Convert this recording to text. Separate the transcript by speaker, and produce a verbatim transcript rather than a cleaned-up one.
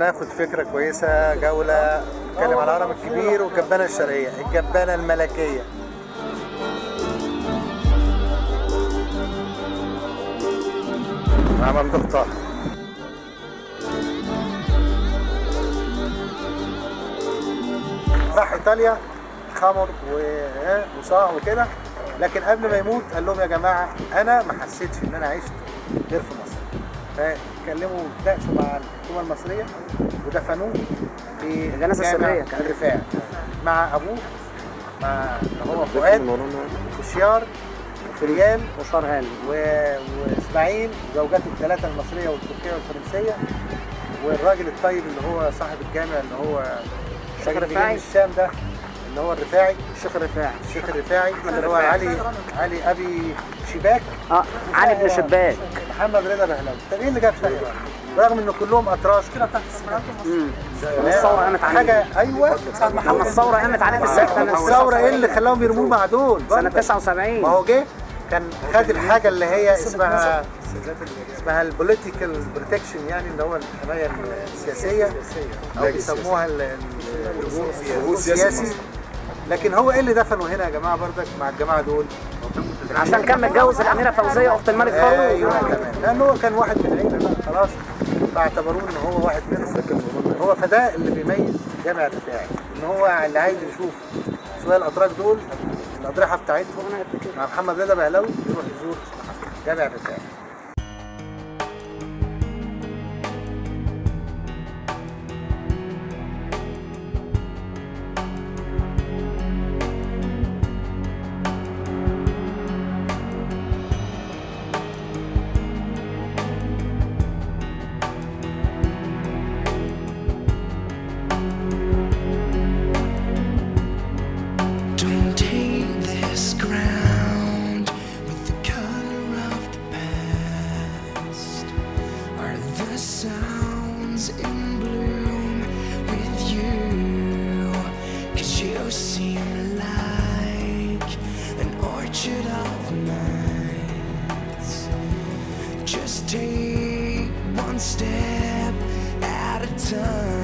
Speaker 1: ناخد فكرة كويسة، جولة نتكلم على الهرم الكبير والجبانة الشرقية، الجبانة الملكية. مع ممدوح طه. راح ايطاليا خمر وصاع وكده، لكن قبل ما يموت قال لهم يا جماعه انا ما حسيتش ان انا عشت غير في مصر. فكلموا تناقشوا مع الحكومه المصريه ودفنوه في
Speaker 2: جنازه سريه
Speaker 1: الرفاعي مع ابوه، مع هو فؤاد وشيار وفريال
Speaker 2: وشار هاني
Speaker 1: واسماعيل وزوجاته الثلاثه المصريه والتركيه والفرنسيه، والراجل الطيب اللي هو صاحب الجامع اللي هو
Speaker 2: الشيخ الرفاعي
Speaker 1: من الشام ده اللي هو الرفاعي،
Speaker 2: الشيخ الرفاعي
Speaker 1: الشيخ الرفاعي اللي هو علي علي ابي شباك.
Speaker 2: اه علي بن شباك.
Speaker 1: محمد رضا بهلوي. طب ايه اللي جاب شيخ؟ رغم ان كلهم اتراش كده بتاعت
Speaker 2: امم الثوره قامت عليه
Speaker 1: حاجه. ايوه
Speaker 2: لما الثوره قامت عليه في السكن.
Speaker 1: الثوره ايه اللي خلاهم يرموه مع دول؟
Speaker 2: سنه تسعة وسبعين.
Speaker 1: ما هو جه كان خد الحاجه اللي هي اسمها اسمها البوليتيكال بروتكشن، يعني اللي هو الحمايه السياسيه او بيسموها الهجوم السياسي. لكن هو ايه اللي دفنوا هنا يا جماعه بردك مع الجماعه دول؟
Speaker 2: عشان كان متجوز الاميره فوزيه اخت الملك فاروق.
Speaker 1: ايوه كمان، لان هو كان واحد من العيله بقى خلاص، فاعتبروه ان هو واحد منهم. هو فده اللي بيميز جامع الرفاعي، ان هو اللي عايز يشوف شويه الاتراك دول الاضرحه بتاعتهم مع محمد رضا بهلوي يروح يزور جامع الرفاعي.
Speaker 3: Take one step at a time.